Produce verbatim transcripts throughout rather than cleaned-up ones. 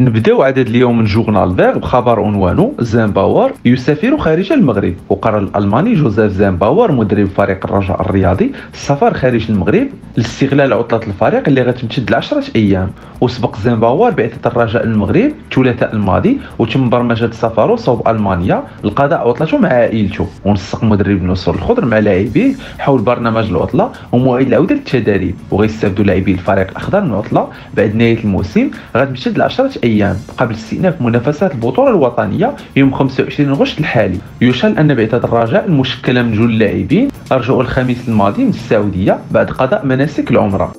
نبداو عدد اليوم من جورنال فيغ بخبر عنوانه زامباور يسافر خارج المغرب. وقرر الألماني جوزيف زامباور مدرب فريق الرجاء الرياضي السفر خارج المغرب لاستغلال عطلة الفريق اللي غتمتد لعشرة أيام. وسبق زامباور بعثة الرجاء المغرب الثلاثاء الماضي وتم برمجة سفره صوب ألمانيا لقضاء عطلته مع عائلته. ونسق مدرب النسور الخضر مع لاعبيه حول برنامج العطلة وموعد العودة للتدريب. وغيستافدوا لاعبي الفريق الأخضر من العطلة بعد نهاية الموسم غتمتد لعشرة أيام قبل استئناف منافسات البطولة الوطنية يوم خمسة وعشرين غشت الحالي. يشال أن بعثة الرجاء المشكلة من جل اللاعبين رجعوا الخميس الماضي من السعودية بعد قضاء مناسك العمرة.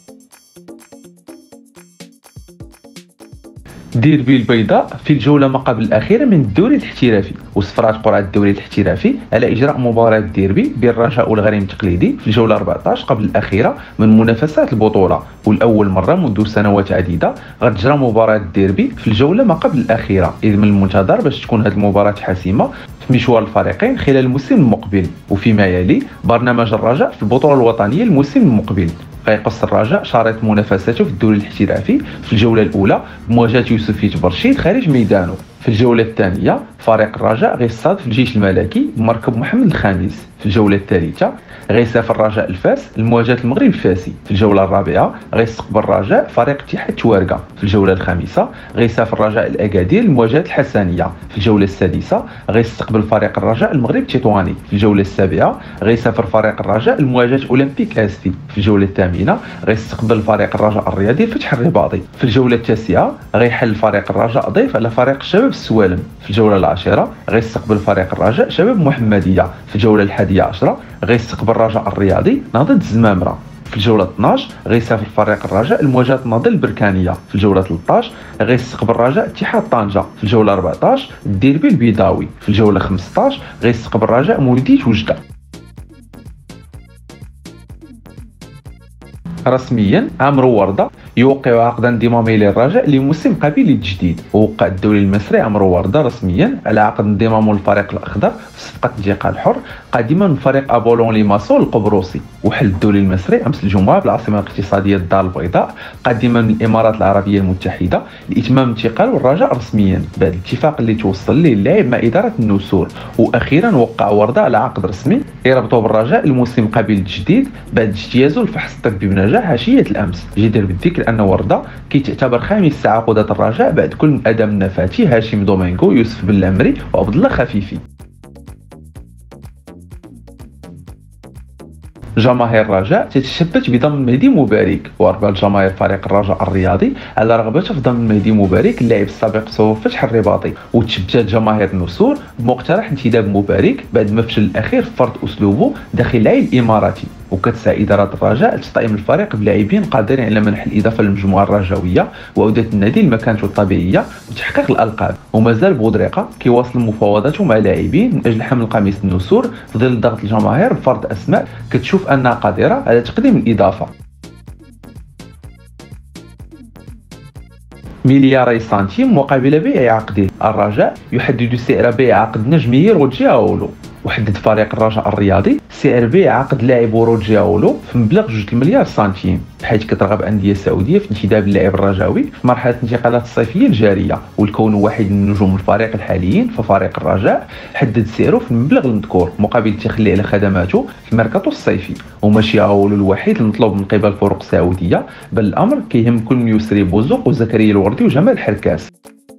ديربي البيضاء في الجولة ما قبل الأخيرة من الدوري الاحترافي. وسفرات قرعة الدوري الاحترافي على إجراء مباراة ديربي بين الرجاء والغريم التقليدي في الجولة أربعطاش قبل الأخيرة من منافسات البطولة. والأول مرة منذ سنوات عديدة غتجرى مباراة ديربي في الجولة ما قبل الأخيرة، إذ من المنتظر باش تكون هذه المباراة حاسمة في مشوار الفريقين خلال الموسم المقبل. وفيما يلي برنامج الرجاء في البطولة الوطنية الموسم المقبل. غيقص الرجاء شريط منافساته في الدوري الاحترافي في الجولة الأولى بمواجهة يوسفيت برشيد خارج ميدانه. في الجولة الثانية فريق الرجاء غيصطاد الجيش الملكي بمركب محمد الخامس. في الجولة الثالثة غيسافر الرجاء الفاس لمواجهة المغرب الفاسي. في الجولة الرابعة غيستقبل الرجاء فريق اتحاد توارقة. في الجولة الخامسة غيسافر الرجاء الأكادير لمواجهة الحسنية. في الجولة السادسة غيستقبل فريق الرجاء المغرب تطواني. في الجولة السابعة غيسافر فريق الرجاء لمواجهة أولمبيك أستي. في الجولة الثامنة غيستقبل فريق الرجاء الرياضي فتح الرباطي. في الجولة التاسعة غيحل فريق الرجاء ضيف على فريق الشباب السوالم. في الجولة العاشرة غيستقبل فريق الرجاء شباب محمدية. في الجولة الحادية عشرة غيستقبل الرجاء الرياضي نهضة الزمامرة. في الجولة اثناش غيسافر فريق الرجاء لمواجهة النهضة البركانية. في الجولة ثلاثطاش غيستقبل الرجاء اتحاد طنجة. في الجولة أربعطاش الديربي البيضاوي. في الجولة خمسطاش غيستقبل الرجاء مولودية وجدة. رسميا عمرو وردة يوقع عقد انضمامه للرجاء لموسم قبيل التجديد. ووقع الدولي المصري عمرو وردة رسميا على عقد انضمامه للفريق الاخضر في صفقه انتقال حر قادما من فريق ابولون ليماسول القبرصي. وحل الدولي المصري امس الجمعه بالعاصمه الاقتصاديه الدار البيضاء قادما من الامارات العربيه المتحده لاتمام انتقال الرجاء رسميا بعد الاتفاق اللي توصل ليه اللاعب مع اداره النسور. واخيرا وقع وردة على عقد رسمي يربطه بالرجاء الموسم قبيل التجديد بعد اجتيازه الفحص الطبي بنجاح عشيه الامس. جدير بالذكر أن وردة كيتعتبر خامس تعاقدات الرجاء بعد كل من أدم النفاتي هاشم دومينغو يوسف بن العمري وعبد الله خفيفي. جماهير الرجاء تتشبت بضم مهدي مبارك. وأربع جماهير فريق الرجاء الرياضي على رغبته في ضم مهدي مبارك اللاعب السابق صوب فتح الرباطي. وتشبتات جماهير النسور بمقترح انتداب مبارك بعد ما فشل الأخير في فرض أسلوبه داخل العين الإماراتي. وكتسعى إدارة الرجاء لتطعيم الفريق بلاعبين قادرين على منح الإضافة للمجموعة الرجاوية وعودة النادي لمكانته الطبيعية وتحقيق الألقاب. ومازال بودريقة كيواصل مفاوضاته مع لاعبين من أجل حمل قميص النسور في ظل ضغط الجماهير بفرض أسماء كتشوف أنها قادرة على تقديم الإضافة. ملياري سنتيم مقابل بيع عقده. الرجاء يحدد سعر بيع عقد نجمه روجي أولو. وحدد فريق الرجاء الرياضي سعر بيع عقد لاعب روجي أولو في مبلغ جوج المليار سنتيم، بحيث كترغب أندية سعودية في انتداب اللاعب الرجاوي في مرحلة الانتقالات الصيفية الجارية. والكون واحد من نجوم الفريق الحاليين ففريق الرجاء حدد سعره في المبلغ المذكور مقابل التخلي على خدماته في الميركاتو الصيفي. وماشي أولو الوحيد المطلوب من قبل الفرق السعودية، بل الأمر كيهم كل من يسري بوزوق وزكريا الوردي وجمال الحركاس.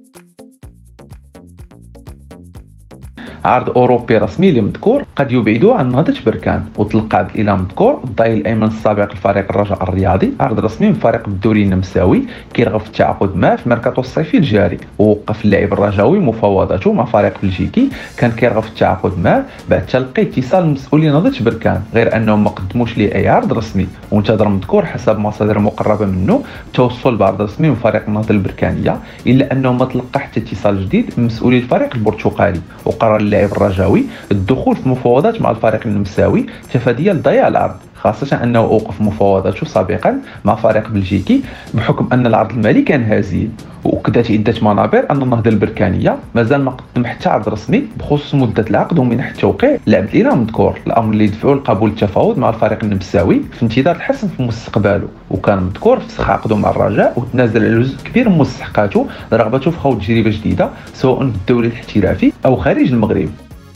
عرض أوروبي رسمي لمذكور قد يبعدوا عن نهضة بركان. وتلقى عبد الإله مذكور الضهير الأيمن السابق لفريق الرجاء الرياضي عرض رسمي من فريق الدوري النمساوي كيرغب في التعاقد معه في الميركاتو الصيفي الجاري. ووقف اللاعب الرجاوي مفاوضاته مع فريق بلجيكي كان كيرغب في التعاقد معه بعد تلقي اتصال من مسؤولي نهضة بركان، غير أنهم ما قدموش ليه أي عرض رسمي. وانتظر مذكور حسب مصادر مقربة منه التوصل بعرض رسمي من فريق النهضة البركانية، إلا أنه ما تلقى حتى اتصال جديد من مسؤولي الفريق البرتغالي. وقرر اللاعب الرجاوي الدخول في مفاوضات مع الفريق النمساوي تفاديا لضياع العرض، خاصة أنه أوقف مفاوضاته سابقا مع فريق بلجيكي بحكم أن العرض المالي كان هزيل. وكذا عدة منابر أن النهضة البركانية مازال ما قدم حتى عرض رسمي بخصوص مدة العقد ومنح التوقيع لعبد الإله مذكور، الأمر اللي دفعوا لقبول التفاوض مع الفريق النمساوي في انتظار الحسم في مستقبله. وكان مذكور فسخ عقده مع الرجاء وتنازل على جزء كبير من مستحقاته لرغبته في خوض تجربة جديدة سواء في الدوري الاحترافي أو خارج المغرب.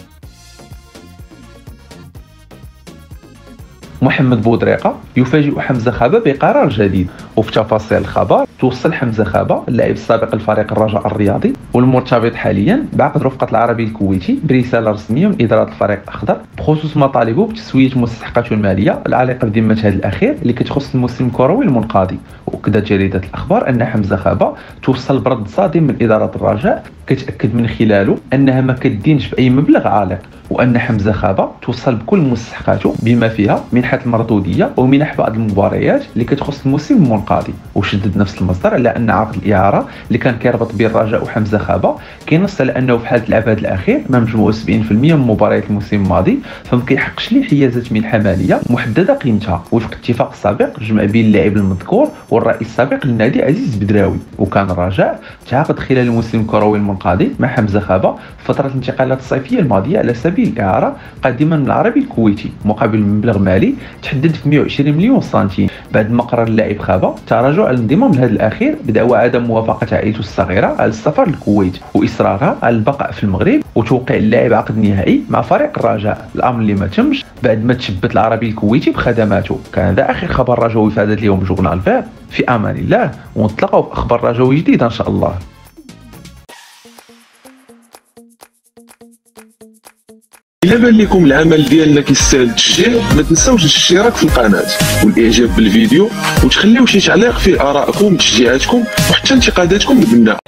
محمد بودريقة يفاجئ حمزة خابة بقرار جديد. وفي تفاصيل الخبر توصل حمزة خابة اللاعب السابق لفريق الرجاء الرياضي والمرتبط حاليا بعقد رفقة العربي الكويتي برسالة رسمية من إدارة الفريق الأخضر بخصوص مطالبه بتسوية مستحقاته المالية العالقة بذمة هذا الأخير اللي كتخص الموسم الكروي المنقضي. وأكدت جريدة الأخبار أن حمزة خابة توصل برد صادم من إدارة الرجاء كتأكد من خلاله أنها ما كدينش بأي مبلغ عالق، وأن حمزة خابة توصل بكل مستحقاته بما فيها منحة المردودية ومنح بعض المباريات اللي كتخص الموسم المنقضي. وشدد نفس المصدر على أن عقد الإعارة اللي كان كيربط بين الرجاء وحمزة خابة كينص على أنه في حالة العباد الأخير ما مجموع سبعين بالمئة من مباريات الموسم الماضي فما كيحقش ليه حيازات منحة مالية محددة قيمتها وفق اتفاق سابق جمع بين اللاعب المذكور والرئيس السابق للنادي عزيز بدراوي. وكان الرجاء تعاقد خلال الموسم الكروي المنقضي مع حمزة خابة فترة الانتقالات الصيفية الماضية على سبيل الإعارة قادما من العربي الكويتي مقابل مبلغ مالي تحدد في مئة وعشرين مليون سنتيم، بعد ما قرر اللاعب خابة تراجع على الانضمام لهذا الأخير بدعوى عدم موافقة عائلته الصغيرة على السفر للكويت وإصرارها على البقاء في المغرب وتوقيع اللاعب عقد نهائي مع فريق الرجاء، الأمر اللي ما تمش بعد ما تشبت العربي الكويتي بخدماته. كان هذا آخر خبر رجوي في هذا اليوم جورنال فير، في أمان الله ونتلاقاو في أخبار رجوي جديدة إن شاء الله. إلا بان لكم العمل ديالنا كيستاهل التشجيع ما تنساوش الاشتراك في القناة والاعجاب بالفيديو وتخليو شي تعليق فيه آرائكم وتشجيعاتكم وحتى انتقاداتكم البناءة.